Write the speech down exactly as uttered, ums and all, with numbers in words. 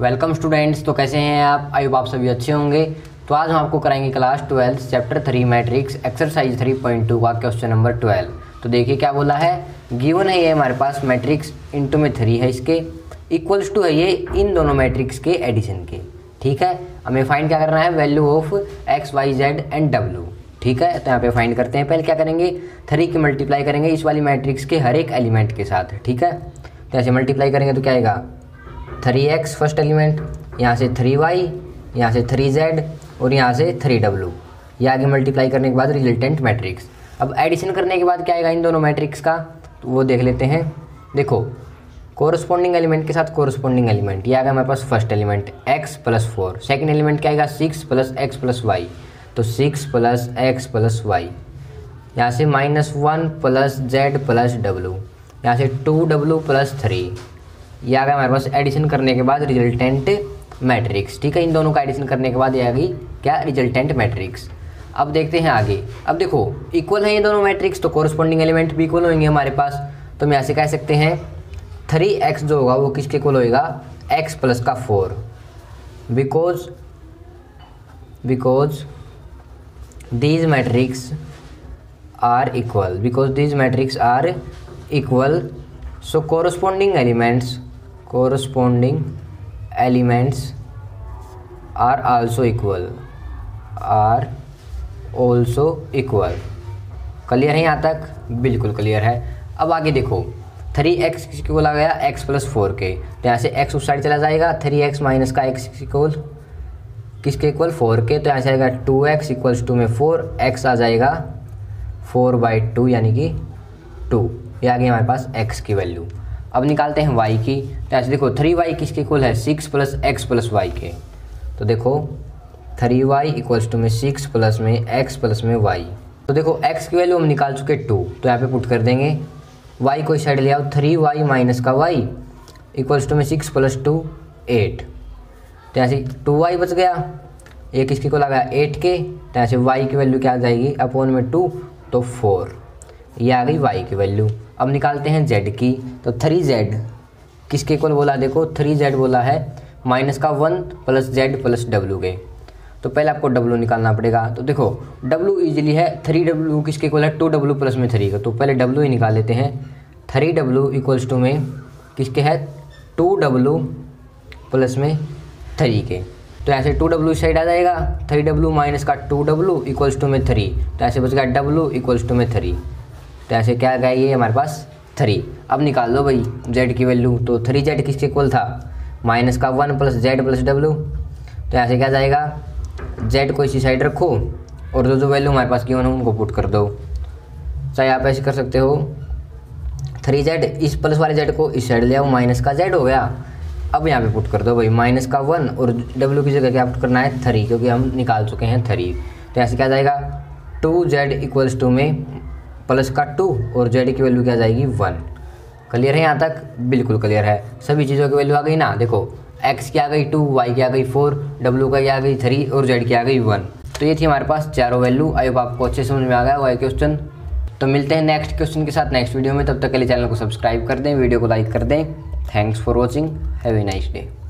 Welcome students. तो कैसे हैं आप? आई होप आप सभी अच्छे होंगे। तो आज हम आपको कराएंगे class twelfth chapter three matrix exercise three point two का क्वेश्चन नंबर ट्वेल्व। तो देखिए क्या बोला है। गिवन है ये हमारे पास मैट्रिक्स इंटू में थ्री है, इसके इक्वल्स टू है ये इन दोनों मैट्रिक्स के एडिशन के। ठीक है, हमें फाइंड क्या करना है, value of X Y Z and W. ठीक है, तो यहाँ पे फाइंड करते हैं। पहले क्या करेंगे, थ्री की मल्टीप्लाई करेंगे इस वाली मैट्रिक्स के हर एक एलिमेंट के साथ। ठीक है, तो ऐसे मल्टीप्लाई करेंगे तो क्या आएगा, थ्री एक्स फर्स्ट एलिमेंट, यहाँ से थ्री वाई, यहाँ से थ्री जेड और यहाँ से थ्री डब्ल्यू। ये आगे मल्टीप्लाई करने के बाद रिजल्टेंट मैट्रिक्स। अब एडिशन करने के बाद क्या आएगा इन दोनों मैट्रिक्स का, तो वो देख लेते हैं। देखो कोरस्पॉन्डिंग एलिमेंट के साथ कोरस्पॉन्डिंग एलिमेंट, ये आएगा हमारे पास first element X plus four. Second element क्या आएगा, six plus X plus Y, तो six plus X plus Y. यहाँ से minus one plus Z plus W, यहाँ से टू डब्ल्यू प्लस थ्री। ये आ गया हमारे पास एडिशन करने के बाद रिजल्टेंट मैट्रिक्स। ठीक है, इन दोनों का एडिशन करने के बाद ये आ गई क्या, रिजल्टेंट मैट्रिक्स। अब देखते हैं आगे। अब देखो इक्वल है ये दोनों मैट्रिक्स, तो कोरस्पॉन्डिंग एलिमेंट भी इक्वल होंगे हमारे पास। तो हम यहाँ से कह सकते हैं थ्री एक्स जो होगा वो किसके इक्वल होएगा, एक्स प्लस का four. Because because these matrix are equal because these matrix are equal, so corresponding elements corresponding elements are also equal are also equal। Clear है यहाँ तक? बिल्कुल क्लियर है। अब आगे देखो, थ्री एक्स इक्वल आ गया एक्स प्लस फोर के, तो यहाँ से एक्स उस साइड चला जाएगा, थ्री एक्स माइनस का एक्स इक्वल किसके इक्वल, फोर के, तो यहाँ से आएगा टू एक्स इक्वल्स टू में फोर, एक्स आ जाएगा फोर बाई टू यानी कि टू। ये आ गई हमारे पास एक्स की वैल्यू। अब निकालते हैं वाई की, तो ऐसे देखो थ्री वाई किसके इक्वल है, six plus X plus Y के। तो देखो थ्री वाई इक्वल्स टू में सिक्स प्लस में एक्स प्लस में वाई। तो देखो एक्स की वैल्यू हम निकाल चुके टू, तो यहाँ पे पुट कर देंगे। वाई को इस साइड ले आओ, थ्री वाई माइनस का वाई इक्वल्स टू में सिक्स प्लस टू एट, तो यहाँ से टू वाई बच गया। ये किसके को लगा, एट के, तो यहाँ से वाई की वैल्यू क्या आ जाएगी, अपॉन में टू, तो फोर। ये आ गई वाई की वैल्यू। अब निकालते हैं जेड की, तो थ्री जेड किसके इक्वल बोला, देखो थ्री जेड बोला है माइनस का one plus Z plus W के। तो पहले आपको डब्ल्यू निकालना पड़ेगा। तो देखो डब्ल्यू इजीली है, थ्री डब्ल्यू किसके इक्वल है, टू डब्ल्यू प्लस में थ्री का, तो पहले डब्ल्यू ही निकाल लेते हैं। थ्री डब्ल्यू इक्वल्स टू में किसके है, टू डब्ल्यू प्लस में थ्री के, तो ऐसे टू डब्ल्यू साइड आ जाएगा, थ्री डब्ल्यू माइनस का टू डब्ल्यू इक्वल्स टू में थ्री, तो ऐसे बच गया डब्ल्यू इक्वल्स टू में थ्री, तो ऐसे क्या आ गया ये हमारे पास थ्री। अब निकाल दो भाई जेड की वैल्यू, तो थ्री जेड किसके इक्वल था, माइनस का one plus Z plus W, तो ऐसे क्या जाएगा, जेड को इसी साइड रखो और जो जो वैल्यू हमारे पास गिवन है उनको पुट कर दो। चाहे आप ऐसे कर सकते हो, थ्री जेड इस प्लस वाले जेड को इस साइड ले आओ, माइनस का जेड हो गया। अब यहाँ पे पुट कर दो भाई माइनस का वन और डब्ल्यू की जगह क्या पुट करना है, थ्री, क्योंकि हम निकाल चुके हैं थ्री। तो ऐसे क्या जाएगा, टू जेड इक्वल्स टू में प्लस का टू और जेड की वैल्यू क्या जाएगी, वन। क्लियर है यहाँ तक? बिल्कुल क्लियर है। सभी चीज़ों की वैल्यू आ गई ना। देखो एक्स की आ गई टू, वाई की आ गई फोर, डब्ल्यू का आ गई थ्री और जेड की आ गई वन। तो ये थी हमारे पास चारों वैल्यू। आई होप आपको अच्छे समझ में आ गया वाई क्वेश्चन। तो मिलते हैं नेक्स्ट क्वेश्चन के साथ नेक्स्ट वीडियो में। तब तक के लिए चैनल को सब्सक्राइब कर दें, वीडियो को लाइक कर दें। Thanks for watching, have a nice day.